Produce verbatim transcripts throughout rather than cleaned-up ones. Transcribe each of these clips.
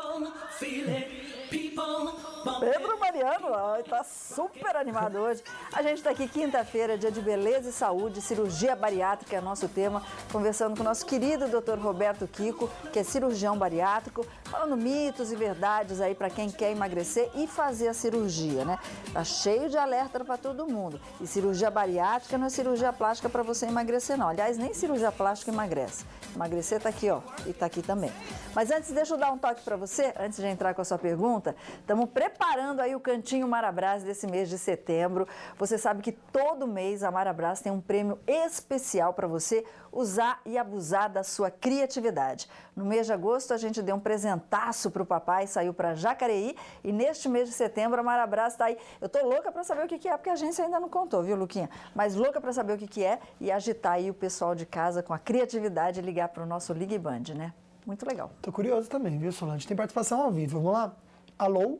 Pedro Mariano está super animado hoje. A gente está aqui quinta-feira, dia de beleza e saúde, cirurgia bariátrica é nosso tema, conversando com o nosso querido doutor Roberto Kiko, que é cirurgião bariátrico, falando mitos e verdades aí para quem quer emagrecer e fazer a cirurgia, né? Tá cheio de alerta para todo mundo. E cirurgia bariátrica não é cirurgia plástica para você emagrecer, não. Aliás, nem cirurgia plástica emagrece. Emagrecer tá aqui, ó, e tá aqui também. Mas antes, deixa eu dar um toque para você, antes de entrar com a sua pergunta. Estamos preparando aí o Cantinho Marabras desse mês de setembro. Você sabe que todo mês a Marabras tem um prêmio especial para você usar e abusar da sua criatividade. No mês de agosto, a gente deu um presentaço para o papai, saiu para Jacareí. E neste mês de setembro, a Marabras está aí. Eu tô louca para saber o que, que é, porque a agência ainda não contou, viu, Luquinha? Mas louca para saber o que, que é e agitar aí o pessoal de casa com a criatividade e ligar para o nosso Ligue Band, né? Muito legal. Tô curioso também, viu, Solange? Tem participação ao vivo. Vamos lá? Alô?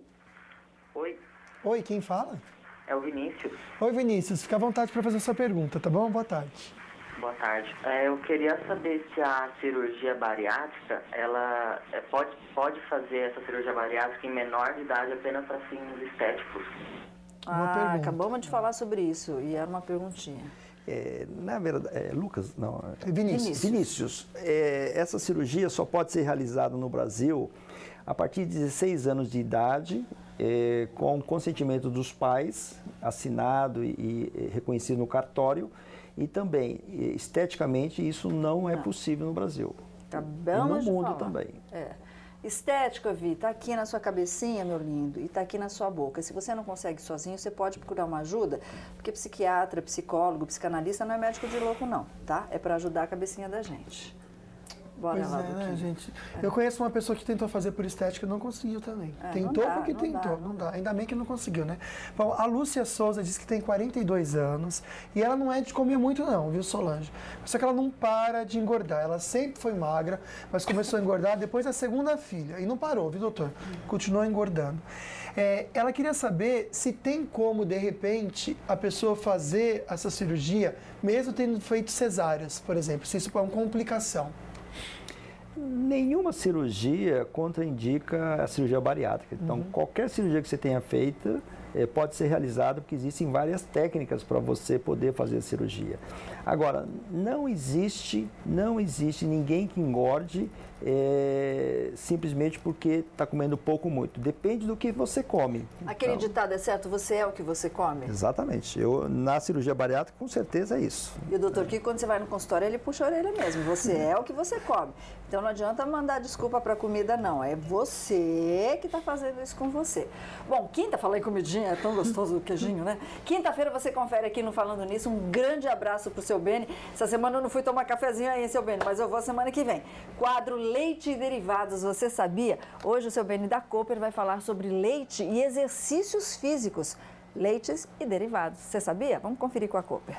Oi. Oi, quem fala? É o Vinícius. Oi, Vinícius. Fica à vontade para fazer a sua pergunta, tá bom? Boa tarde. Boa tarde. É, eu queria saber se a cirurgia bariátrica, ela é, pode, pode fazer essa cirurgia bariátrica em menor de idade apenas para fins estéticos. Uma ah, pergunta. Acabamos de falar sobre isso e era uma perguntinha. É, na verdade, é, Lucas, não, é Vinícius. Vinícius, é, essa cirurgia só pode ser realizada no Brasil a partir de dezesseis anos de idade, é, com consentimento dos pais, assinado e, e reconhecido no cartório, e também, esteticamente, isso não é não. possível no Brasil. Acabamos no mundo de falar. também. É. Estética, Vi, tá aqui na sua cabecinha, meu lindo, e tá aqui na sua boca. Se você não consegue sozinho, você pode procurar uma ajuda, porque psiquiatra, psicólogo, psicanalista não é médico de louco, não, tá? É para ajudar a cabecinha da gente. Bora pois lá, é, né, gente? É. Eu conheço uma pessoa que tentou fazer por estética e não conseguiu também. É, tentou não dá, porque não tentou, dá, não dá. Ainda bem que não conseguiu, né? Bom, a Lúcia Souza diz que tem quarenta e dois anos e ela não é de comer muito não, viu, Solange? Só que ela não para de engordar. Ela sempre foi magra, mas começou a engordar depois da segunda filha. E não parou, viu, doutor? Continuou engordando. É, ela queria saber se tem como, de repente, a pessoa fazer essa cirurgia, mesmo tendo feito cesáreas, por exemplo, se isso é uma complicação. Nenhuma cirurgia contraindica a cirurgia bariátrica. Então, uhum. qualquer cirurgia que você tenha feita é, pode ser realizada, porque existem várias técnicas para você poder fazer a cirurgia. Agora, não existe, não existe ninguém que engorde é, simplesmente porque está comendo pouco ou muito. Depende do que você come. Aquele então, ditado é certo, você é o que você come? Exatamente. Eu, na cirurgia bariátrica, com certeza é isso. E o doutor Kiko, quando você vai no consultório, ele puxa a orelha mesmo. Você é o que você come. Então, não adianta mandar desculpa para a comida, não. É você que está fazendo isso com você. Bom, quinta, falei comidinha, é tão gostoso o queijinho, né? Quinta-feira você confere aqui no Falando Nisso. Um grande abraço pro seu Beni. Essa semana eu não fui tomar cafezinho aí, seu Beni, mas eu vou a semana que vem. Quadro Leite e Derivados, você sabia? Hoje o seu Beni da Cooper vai falar sobre leite e exercícios físicos. Leites e derivados. Você sabia? Vamos conferir com a Cooper.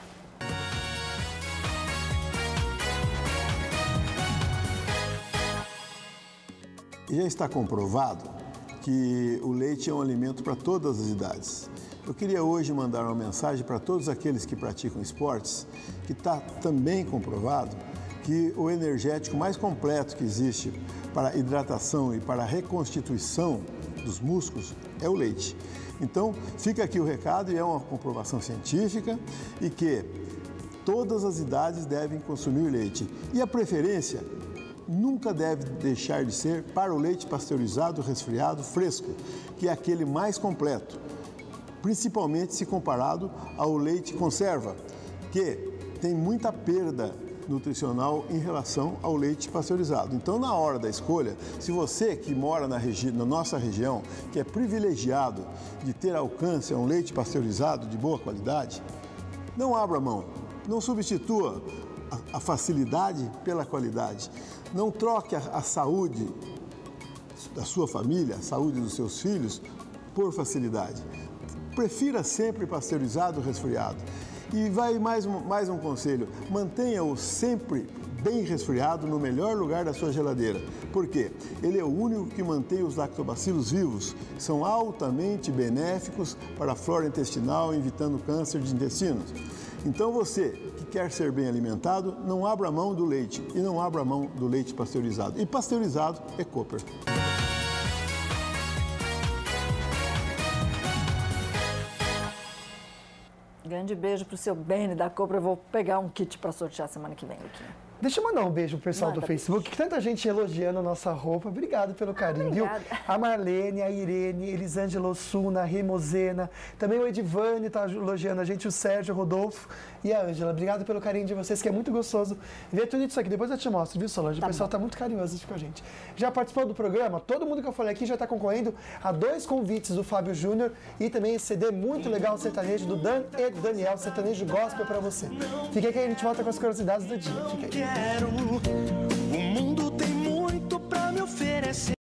Já está comprovado que o leite é um alimento para todas as idades. Eu queria hoje mandar uma mensagem para todos aqueles que praticam esportes, que está também comprovado que o energético mais completo que existe para a hidratação e para a reconstituição dos músculos é o leite. Então, fica aqui o recado, e é uma comprovação científica, e que todas as idades devem consumir leite. E a preferência nunca deve deixar de ser para o leite pasteurizado, resfriado, fresco, que é aquele mais completo, principalmente se comparado ao leite conserva, que tem muita perda nutricional em relação ao leite pasteurizado. Então, na hora da escolha, se você que mora na, regi- na nossa região, que é privilegiado de ter alcance a um leite pasteurizado de boa qualidade, não abra mão, não substitua a, a facilidade pela qualidade. Não troque a, a saúde da sua família, a saúde dos seus filhos, por facilidade. Prefira sempre pasteurizado, resfriado. E vai mais um, mais um conselho, mantenha-o sempre bem resfriado no melhor lugar da sua geladeira. Por quê? Ele é o único que mantém os lactobacilos vivos, que são altamente benéficos para a flora intestinal, evitando câncer de intestinos. Então você que quer ser bem alimentado, não abra mão do leite e não abra mão do leite pasteurizado. E pasteurizado é Cooper. Grande beijo pro seu Beni da Cobra. Eu vou pegar um kit para sortear semana que vem, Luquinha. Deixa eu mandar um beijo pro pessoal Manda do Facebook, que tanta gente elogiando a nossa roupa. Obrigado pelo carinho, viu? A Marlene, a Irene, Elisângela Ossuna, a Remosena, também o Edivane tá elogiando a gente, o Sérgio, o Rodolfo e a Ângela. Obrigado pelo carinho de vocês, que é muito gostoso ver tudo isso aqui. Depois eu te mostro, viu, Solange? Tá o pessoal bom. tá muito carinhoso aqui com a gente. Já participou do programa? Todo mundo que eu falei aqui já tá concorrendo a dois convites do Fábio Júnior e também esse C D muito legal, sertanejo, do Dan e do Daniel, sertanejo gospel pra você. Fica aí que a gente volta com as curiosidades do dia. Fica aí. O mundo tem muito pra me oferecer.